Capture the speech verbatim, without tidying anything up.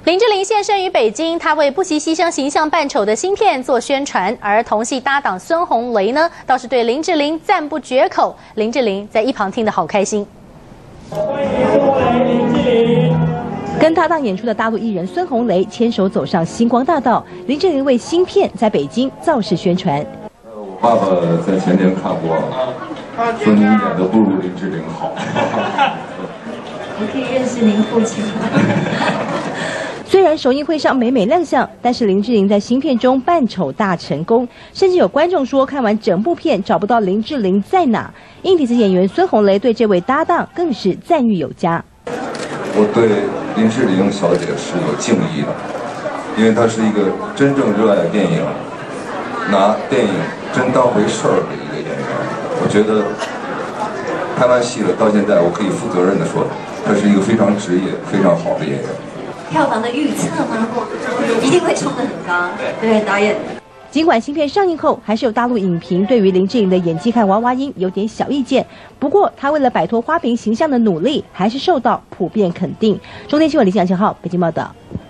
林志玲现身于北京，她为不惜牺牲形象扮丑的芯片做宣传，而同系搭档孙红雷呢，倒是对林志玲赞不绝口。林志玲在一旁听得好开心。 欢迎孙红雷、林志玲。 跟搭档演出的大陆艺人孙红雷牵手走上星光大道，林志玲为芯片在北京造势宣传。 呃，我爸爸在前年看过，说您演的不如林志玲好。 我可以认识您父亲吗？ 虽然首映会上美美亮相，但是林志玲在芯片中扮丑大成功，甚至有观众说看完整部片找不到林志玲在哪。硬底子演员孙红雷对这位搭档更是赞誉有加。 我对林志玲小姐是有敬意的，因为她是一个真正热爱电影、拿电影真当回事儿的一个演员。我觉得拍完戏了，到现在我可以负责任地说，她是一个非常职业、非常好的演员。 票房的预测吗？一定会冲得很高。对，导演。 尽管芯片上映后，还是有大陆影评对于林志玲的演技和娃娃音有点小意见。不过，她为了摆脱花瓶形象的努力，还是受到普遍肯定。中天新闻李想九号北京报道。